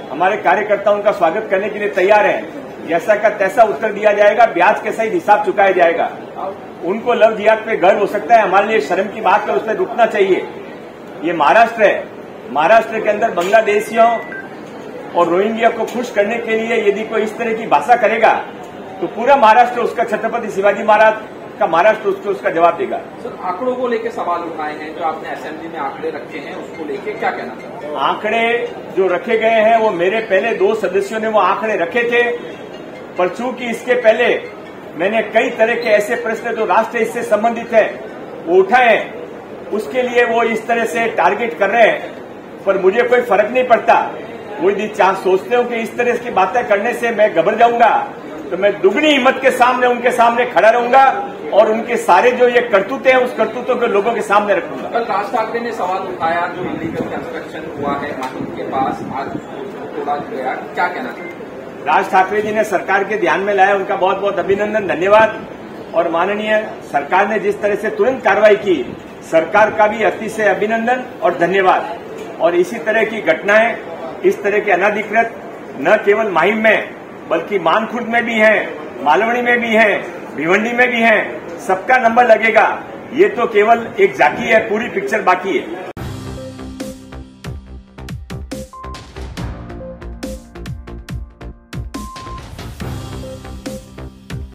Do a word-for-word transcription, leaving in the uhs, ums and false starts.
हमारे कार्यकर्ताओं का स्वागत करने के लिए तैयार हैं। जैसा का तैसा उत्तर दिया जाएगा, ब्याज के सहित हिसाब चुकाया जाएगा। उनको लव जिहाद पे गर्व हो सकता है, हमारे लिए शर्म की बात है, उस पर रुकना चाहिए। ये महाराष्ट्र है, महाराष्ट्र के अंदर बांग्लादेशियों और रोहिंग्या को खुश करने के लिए यदि कोई इस तरह की भाषा करेगा तो पूरा महाराष्ट्र उसका, छत्रपति शिवाजी महाराज का महाराष्ट्र उसको उसका जवाब देगा। सर, आंकड़ों को लेकर सवाल उठाए हैं, जो आपने असेंबली में आंकड़े रखे हैं उसको लेकर क्या कहना चाहते हैं? आंकड़े जो रखे गए हैं वो मेरे पहले दो सदस्यों ने वो आंकड़े रखे थे, पर चूंकि इसके पहले मैंने कई तरह के ऐसे प्रश्न जो राष्ट्र हित से संबंधित है वो उठाए, उसके लिए वो इस तरह से टारगेट कर रहे हैं। पर मुझे कोई फर्क नहीं पड़ता। वो यदि चाह सोचते हो कि इस तरह की बातें करने से मैं घबरा जाऊंगा तो मैं दुगनी हिम्मत के सामने उनके सामने खड़ा रहूंगा और उनके सारे जो ये करतूते हैं उस करतूतों को लोगों के सामने रखूंगा। कल राज ठाकरे ने सवाल उठाया, जो इलीगल कंस्ट्रक्शन हुआ है माहिम के पास, आज तोड़ा गया, क्या कहना चाहिए? राज ठाकरे जी ने सरकार के ध्यान में लाया, उनका बहुत बहुत अभिनंदन, धन्यवाद। और माननीय सरकार ने जिस तरह से तुरंत कार्रवाई की, सरकार का भी अतिशय अभिनंदन और धन्यवाद। और इसी तरह की घटनाएं, इस तरह के अनाधिकृत न केवल माहिम में बल्कि मानखुर्द में भी हैं, मालवणी में भी हैं, भिवंडी में भी हैं, सबका नंबर लगेगा। ये तो केवल एक झांकी है, पूरी पिक्चर बाकी है।